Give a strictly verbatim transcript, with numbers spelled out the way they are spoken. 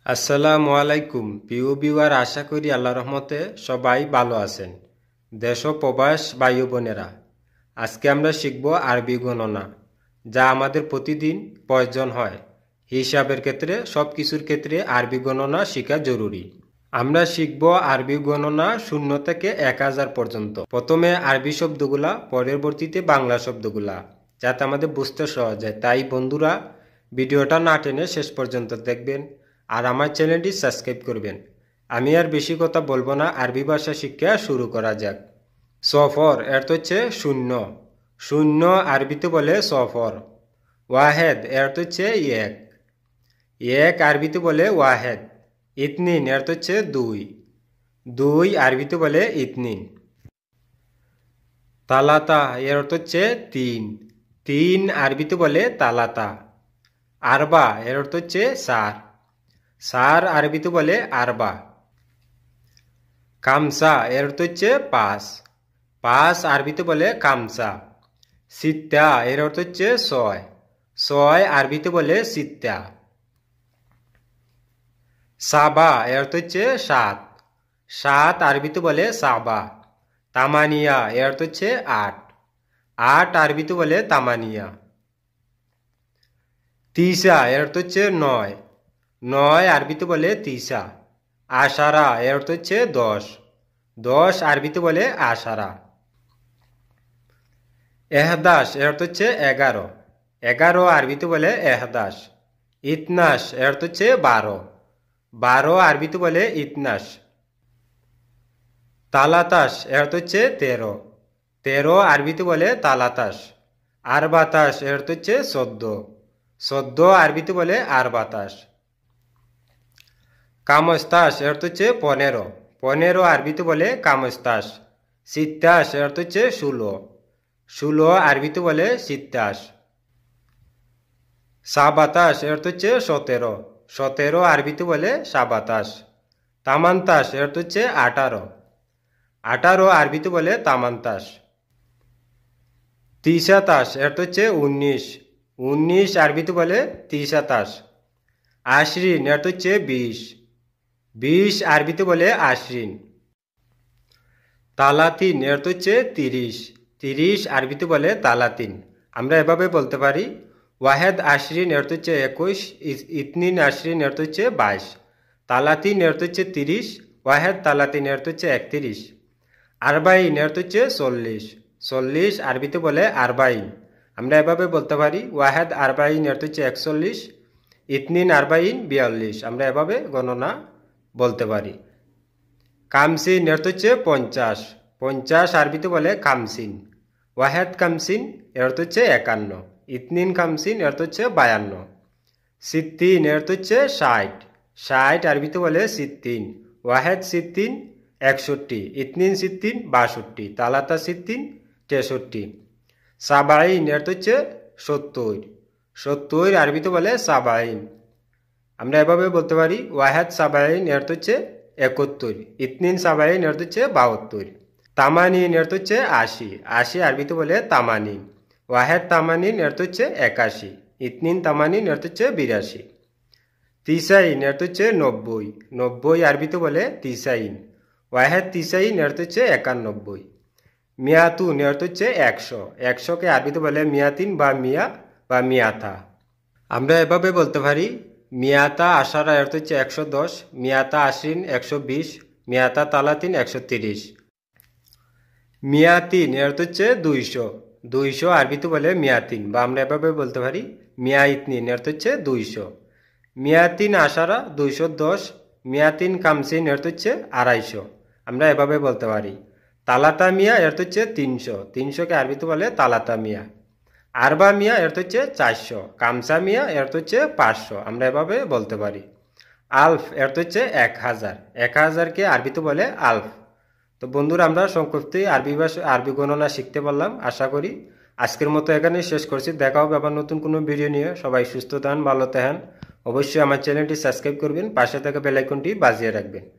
আসসালামু আলাইকুম প্রিয় ভিউয়ার, আশা করি আল্লাহ রহমতে সবাই ভালো আছেন। দেশ ও প্রবাস ভাই বোনেরা, আজকে আমরা শিখব আরবি গণনা, যা আমাদের প্রতিদিন প্রয়োজন হয়। হিসাবের ক্ষেত্রে সব কিছুর ক্ষেত্রে আরবি গণনা শেখা জরুরি। আমরা শিখব আরবি গণনা শূন্য থেকে এক হাজার পর্যন্ত। প্রথমে আরবি শব্দগুলা, পরবর্তীতে বাংলা শব্দগুলা, যাতে আমাদের বুঝতে সহজ হয়। তাই বন্ধুরা, ভিডিওটা না টেনে শেষ পর্যন্ত দেখবেন আর আমার চ্যানেলটি সাবস্ক্রাইব করবেন। আমি আর বেশি কথা বলবো না, আরবি ভাষা শিক্ষা শুরু করা যাক। সফর এর তো হচ্ছে শূন্য। শূন্য আরবিতে বলে সফর। ওয়াহেদ এর তো হচ্ছে এক। এক আরবিতে বলে ওয়াহেদ। ইতনিন এর তো হচ্ছে দুই। দুই আরবিতে বলে ইতনিন। তালাতা এর অর্থ হচ্ছে তিন। তিন আরবিতে বলে তালাতা। আরবা এর অর্থ হচ্ছে চার। চার আরবিতে বলে আরবা। কামসা এর অর্থ হচ্ছে পাঁচ। পাঁচ আরবিতে বলে কামসা। সিত্তা এর অর্থ হচ্ছে ছয়। ছয় আরবিতে বলে সিত্তা। সাবা এর অর্থ হচ্ছে সাত। সাত আরবিতে বলে সাবা। তামানিয়া এর অর্থ হচ্ছে আট। আট আরবিতে বলে তামানিয়া। তিসা এর অর্থ হচ্ছে নয়। নয় আরবিতে বলে তিসা। আশারা এর অর্থ হচ্ছে দশ। দশ আরবিতে বলে আশারা। এহদাস এর অর্থ হচ্ছে এগারো। এগারো আরবিতে বলে এহদাস। ইতনাস এর অর্থ হচ্ছে বারো। বারো আরবিতে বলে ইতনাস। তালাতাস এর অর্থ হচ্ছে তেরো। তেরো আরবিতে বলে তালাতাস। আর বাতাস এর অর্থ হচ্ছে চোদ্দ। চোদ্দ আরবিতে বলে আর বাতাস। কামস্তাস এর অর্থ হচ্ছে পনেরো। পনেরো আরবিতে বলে কামস্তাস। সিত্তাস এর অর্থ হচ্ছে ষোলো। ষোলো আরবিতে বলে সিত্তাস। সাবাতাস এর অর্থ হচ্ছে সতেরো। সতেরো আরবিতে বলে সাবাতাস। তামান্তাস এর অর্থ হচ্ছে আঠারো। আঠারো আরবিতে বলে তামান্তাস। তিসাতাস এর অর্থ হচ্ছে উনিশ। উনিশ আরবিতে বলে তিসাতাস। আশরিন এর অর্থ হচ্ছে বিশ। বিশ আরবিতে বলে আশরিন। তালাতিন এর অর্থ হচ্ছে তিরিশ। তিরিশ আরবিতে বলে তালাতিন। আমরা এভাবে বলতে পারি, ওয়াহেদ আশরিন এর অর্থ হচ্ছে একুশ। ইতনিন আশরিন এর অর্থ হচ্ছে বাইশ। তালাতিন এর অর্থ হচ্ছে তিরিশ। ওয়াহেদ তালাতিন এর অর্থ হচ্ছে একত্রিশ। আরবাইন এর অর্থ হচ্ছে চল্লিশ। চল্লিশ আরবিতে বলে আরবাইন। আমরা এভাবে বলতে পারি, ওয়াহেদ আরবাইন এর অর্থ হচ্ছে একচল্লিশ। ইতনিন আরবাইন বিয়াল্লিশ। আমরা এভাবে গণনা বলতে পারি। কামসিন এর অর্থ হচ্ছে পঞ্চাশ। পঞ্চাশ আরবিতে বলে কামসিন। ওয়াহেদ কামসিন এর অর্থ হচ্ছে একান্ন। ইতনিন কামসিন এর অর্থ হচ্ছে বায়ান্ন। সিত্তিন এর অর্থ হচ্ছে ষাট। ষাট আরবিতে বলে সিত্তিন। ওয়াহেদ সিত্তিন একষট্টি। ইতনিন সিত্তিন বাষট্টি। তালাতা সিত্তিন তেষট্টি। সাবাইন এর অর্থ হচ্ছে সত্তর। সত্তর আরবিতে বলে সাবাইন। আমরা এভাবে বলতে পারি, ওয়াহেদ সাবাইন এর অর্থ হচ্ছে একাত্তর। ইতনিন সাবাইন এর অর্থ হচ্ছে বাহাত্তর। তামানিন এর অর্থ হচ্ছে আশি। আশি আরবিতে বলে তামানিন। ওয়াহেদ তামানিন এর অর্থ হচ্ছে একাশি। ইতনিন তামানিন এর অর্থ হচ্ছে বিরাশি। তিসাইন এর অর্থ হচ্ছে নব্বই। নব্বই আরবিতে বলে তিসাইন। ওয়াহেদ তিসাইন এর অর্থ হচ্ছে একানব্বই। মিয়াতুন এর অর্থ হচ্ছে একশো। একশোকে আরবিতে বলে মিয়াতিন বা মিয়া বা মিয়াথা। আমরা এভাবে বলতে পারি, মিয়াতা আশারা এর অর্থ হচ্ছে একশো দশ। মিয়াতা আশরিন একশো বিশ। মিয়াতা তালাতিন একশো তিরিশ। মিয়াতিন এর অর্থ হচ্ছে দুইশো। দুইশো আরবিতে বলে মিয়াতিন, বা আমরা এভাবে বলতে পারি, মিয়া ইতনিন এর অর্থ হচ্ছে দুইশো। মিয়াতিন আশারা দুইশো দশ। মিয়াতিন কামসিন এর অর্থ হচ্ছে আড়াইশো। আমরা এভাবে বলতে পারি। তালাতা মিয়া এর অর্থ হচ্ছে তিনশো। তিনশোকে আরবিতে বলে তালাতা মিয়া। আরবা মিয়া এর অর্থ হচ্ছে চারশো। কামসা মিয়া এর অর্থ হচ্ছে পাঁচশো। আমরা এভাবে বলতে পারি। আলফ এর অর্থ হচ্ছে এক হাজার। এক হাজারকে আরবিতে বলে আলফ। তো বন্ধুরা, আমরা সংক্ষিপ্তে আরবি ভাষা আরবি গণনা শিখতে পারলাম। আশা করি আজকের মতো এখানেই শেষ করছি। দেখা হবে আবার নতুন কোনো ভিডিও নিয়ে। সবাই সুস্থ থাকেন, ভালো থাকেন। অবশ্যই আমার চ্যানেলটি সাবস্ক্রাইব করবেন, পাশে থাকা বেল আইকনটি বাজিয়ে রাখবেন।